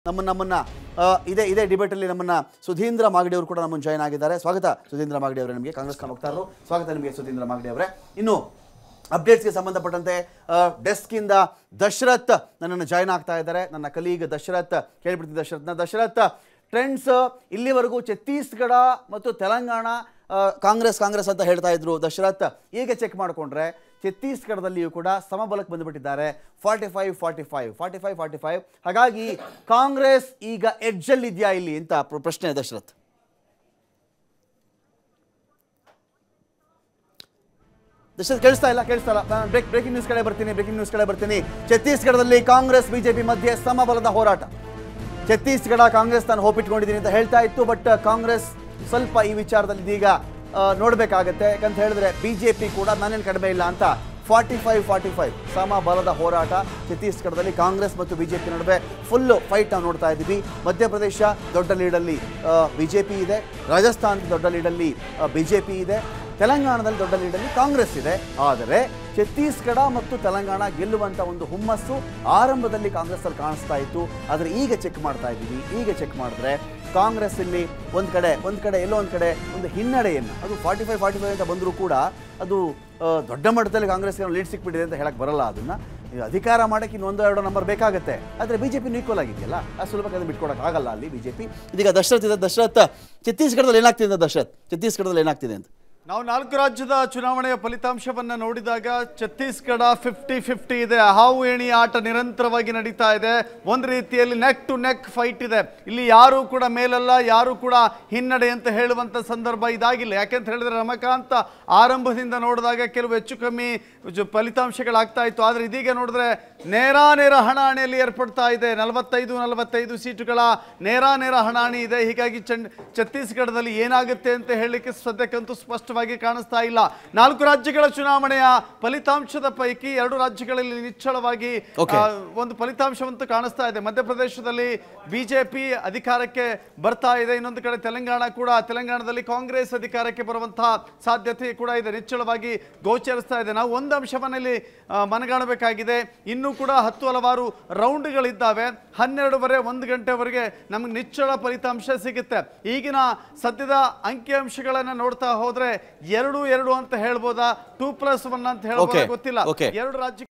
ನಮ್ಮನ್ನ ಇದೇ ಡಿಬೇಟ್ ಅಲ್ಲಿ ನಮ್ಮನ್ನ ಸುಧೀಂದ್ರ ಮಾಗಡಿ ಅವರು ಕೂಡ ನಮ್ಮನ್ನು ಜಾಯಿನ್ ಆಗಿದ್ದಾರೆ. ಸ್ವಾಗತ ಸುಧೀಂದ್ರ ಮಾಗಡಿ ಅವರೇ, ನಿಮಗೆ ಕಾಂಗ್ರೆಸ್ನ ವಕ್ತಾರರು. ಸ್ವಾಗತ ನಿಮಗೆ ಸುಧೀಂದ್ರ ಮಾಗಡಿ ಅವರೇ. ಇನ್ನು ಅಪ್ಡೇಟ್ಸ್ಗೆ ಸಂಬಂಧಪಟ್ಟಂತೆ ಡೆಸ್ಕ್ ಇಂದ ದಶರಥ್ ನನ್ನನ್ನು ಜಾಯಿನ್ ಆಗ್ತಾ ಇದ್ದಾರೆ. ನನ್ನ ಕಲೀಗ್ ದಶರಥ್, ಕೇಳಿಬಿಡ್ತೀನಿ ದಶರಥ್ ಟ್ರೆಂಡ್ಸ್ ಇಲ್ಲಿವರೆಗೂ ಛತ್ತೀಸ್ಗಢ ಮತ್ತು ತೆಲಂಗಾಣ ಕಾಂಗ್ರೆಸ್ ಅಂತ ಹೇಳ್ತಾ ಇದ್ರು ದಶರಥ್. ಈಗ ಚೆಕ್ ಮಾಡಿಕೊಂಡ್ರೆ ಛತ್ತೀಸ್ಗಢದಲ್ಲಿಯೂ ಕೂಡ ಸಮಬಲಕ್ಕೆ ಬಂದುಬಿಟ್ಟಿದ್ದಾರೆ. 45-45 ಹಾಗಾಗಿ ಕಾಂಗ್ರೆಸ್ ಈಗ ಎಡ್ಜಲ್ಲಿ ಇದೆಯಾ ಇಲ್ಲಿ ಅಂತ ಪ್ರಶ್ನೆ ದಶರಥ್. ಕೇಳಿಸ್ತಾ ಇಲ್ಲ. ನಾನು ಬ್ರೇಕಿಂಗ್ ನ್ಯೂಸ್ ಕಡೆ ಬರ್ತೀನಿ. ಛತ್ತೀಸ್ಗಢದಲ್ಲಿ ಕಾಂಗ್ರೆಸ್ ಬಿಜೆಪಿ ಮಧ್ಯೆ ಸಮಬಲದ ಹೋರಾಟ. ಛತ್ತೀಸ್ಗಢ ಕಾಂಗ್ರೆಸ್ ತಾನು ಹೋಪಿಟ್ಕೊಂಡಿದ್ದೀನಿ ಅಂತ ಹೇಳ್ತಾ ಇತ್ತು. ಬಟ್ ಕಾಂಗ್ರೆಸ್ ಸ್ವಲ್ಪ ಈ ವಿಚಾರದಲ್ಲಿ ಇದೀಗ ನೋಡಬೇಕಾಗತ್ತೆ. ಯಾಕಂತ ಹೇಳಿದ್ರೆ ಬಿಜೆಪಿ ಕೂಡ ನಾನೇನು ಕಡಿಮೆ ಇಲ್ಲ ಅಂತ 45 ಸಮಬಲದ ಹೋರಾಟ ಛತ್ತೀಸ್ಗಢದಲ್ಲಿ ಕಾಂಗ್ರೆಸ್ ಮತ್ತು ಬಿಜೆಪಿ ನಡುವೆ ಫುಲ್ಲು ಫೈಟ್ ನಾವು ನೋಡ್ತಾ ಇದ್ದೀವಿ. ಮಧ್ಯಪ್ರದೇಶ ದೊಡ್ಡ ಲೀಡಲ್ಲಿ ಬಿಜೆಪಿ ಇದೆ, ರಾಜಸ್ಥಾನದ ದೊಡ್ಡ ಲೀಡಲ್ಲಿ ಬಿಜೆಪಿ ಇದೆ, ತೆಲಂಗಾಣದಲ್ಲಿ ದೊಡ್ಡ ಲೀಡಲ್ಲಿ ಕಾಂಗ್ರೆಸ್ ಇದೆ. ಆದರೆ ಛತ್ತೀಸ್ಗಢ ಮತ್ತು ತೆಲಂಗಾಣ ಗೆಲ್ಲುವಂಥ ಒಂದು ಹುಮ್ಮಸ್ಸು ಆರಂಭದಲ್ಲಿ ಕಾಂಗ್ರೆಸ್ ಅಲ್ಲಿ ಕಾಣಿಸ್ತಾ ಇತ್ತು. ಆದರೆ ಈಗ ಚೆಕ್ ಮಾಡ್ತಾ ಇದ್ದೀವಿ. ಈಗ ಚೆಕ್ ಮಾಡಿದ್ರೆ ಕಾಂಗ್ರೆಸ್ ಇಲ್ಲಿ ಒಂದು ಕಡೆ ಎಲ್ಲೋ ಒಂದು ಕಡೆ ಒಂದು ಹಿನ್ನಡೆಯನ್ನು, ಅದು 45 ಅಂತ ಬಂದರೂ ಕೂಡ ಅದು ದೊಡ್ಡ ಮಟ್ಟದಲ್ಲಿ ಕಾಂಗ್ರೆಸ್ಗೆ ಲೀಡ್ ಸಿಕ್ಬಿಟ್ಟಿದೆ ಅಂತ ಹೇಳಕ್ಕೆ ಬರಲ್ಲ. ಅದನ್ನು ಅಧಿಕಾರ ಮಾಡೋಕ್ಕೆ ಇನ್ನೊಂದು ಎರಡು ನಂಬರ್ ಬೇಕಾಗುತ್ತೆ. ಆದರೆ ಬಿಜೆಪಿ ಈಕ್ವಲ್ ಆಗಿದೆಯಲ್ಲ, ಆ ಸುಲಭಕ್ಕೆ ಬಿಟ್ಕೊಡೋಕ್ಕಾಗಲ್ಲ ಅಲ್ಲಿ ಬಿಜೆಪಿ. ಇದೀಗ ದಶರಥ್ ಛತ್ತೀಸ್ಗಢದಲ್ಲಿ ಏನಾಗ್ತಿದೆ ಅಂತ ನಾವು 4 ರಾಜ್ಯದ ಚುನಾವಣೆಯ ಫಲಿತಾಂಶವನ್ನು ನೋಡಿದಾಗ ಛತ್ತೀಸ್ಗಢ 50-50 ಇದೆ. ಹಾವು ಏಣಿ ಆಟ ನಿರಂತರವಾಗಿ ನಡೀತಾ ಇದೆ. ಒಂದು ರೀತಿಯಲ್ಲಿ ನೆಕ್ ಟು ನೆಕ್ ಫೈಟ್ ಇದೆ. ಇಲ್ಲಿ ಯಾರು ಕೂಡ ಮೇಲಲ್ಲ, ಯಾರು ಕೂಡ ಹಿನ್ನಡೆ ಅಂತ ಹೇಳುವಂಥ ಸಂದರ್ಭ ಇದಾಗಿಲ್ಲ. ಯಾಕೆಂತ ಹೇಳಿದ್ರೆ ರಮಕಾಂತ್ ಆರಂಭದಿಂದ ನೋಡಿದಾಗ ಕೆಲವು ಹೆಚ್ಚು ಕಮ್ಮಿ ಫಲಿತಾಂಶಗಳಾಗ್ತಾ ಇತ್ತು. ಆದರೆ ಇದೀಗ ನೋಡಿದ್ರೆ ನೇರ ಹಣಾಣಿಯಲ್ಲಿ ಏರ್ಪಡ್ತಾ ಇದೆ. 45 ಸೀಟುಗಳ ನೇರ ಹಣಾಣಿ ಇದೆ. ಹೀಗಾಗಿ ಛತ್ತೀಸ್ಗಢದಲ್ಲಿ ಏನಾಗುತ್ತೆ ಅಂತ ಹೇಳಲಿಕ್ಕೆ ಸದ್ಯಕ್ಕಂತೂ ಸ್ಪಷ್ಟವಾಗಿ ಕಾಣಿಸ್ತಾ ಇಲ್ಲ. 4 ರಾಜ್ಯಗಳ ಚುನಾವಣೆಯ ಫಲಿತಾಂಶದ ಪೈಕಿ 2 ರಾಜ್ಯಗಳಲ್ಲಿ ನಿಚ್ಚಳವಾಗಿ ಒಂದು ಫಲಿತಾಂಶವಂತೂ ಕಾಣಿಸ್ತಾ ಇದೆ. ಮಧ್ಯಪ್ರದೇಶದಲ್ಲಿ ಬಿಜೆಪಿ ಅಧಿಕಾರಕ್ಕೆ ಬರ್ತಾ ಇದೆ. ಇನ್ನೊಂದು ಕಡೆ ತೆಲಂಗಾಣದಲ್ಲಿ ಕಾಂಗ್ರೆಸ್ ಅಧಿಕಾರಕ್ಕೆ ಬರುವಂತಹ ಸಾಧ್ಯತೆ ಕೂಡ ಇದೆ, ನಿಚ್ಚಳವಾಗಿ ಗೋಚರಿಸ್ತಾ ಇದೆ. ನಾವು ಒಂದು ಅಂಶವನ್ನಲ್ಲಿ ಮನಗಾಣಬೇಕಾಗಿದೆ. ಇನ್ನೂ ಕೂಡ 10 ಹಲವಾರು ರೌಂಡ್ಗಳಿದ್ದಾವೆ. 12 1 ಗಂಟೆವರೆಗೆ ನಮಗೆ ನಿಚ್ಚಳ ಫಲಿತಾಂಶ ಸಿಗುತ್ತೆ. ಈಗಿನ ಸದ್ಯದ ಅಂಕಿಅಂಶಗಳನ್ನು ನೋಡ್ತಾ ಹೋದ್ರೆ 2-2 ಅಂತ ಹೇಳ್ಬೋದಾ, 2+1 ಅಂತ ಹೇಳ್ಬೋದಾ ಗೊತ್ತಿಲ್ಲ. 2 ರಾಜ್ಯ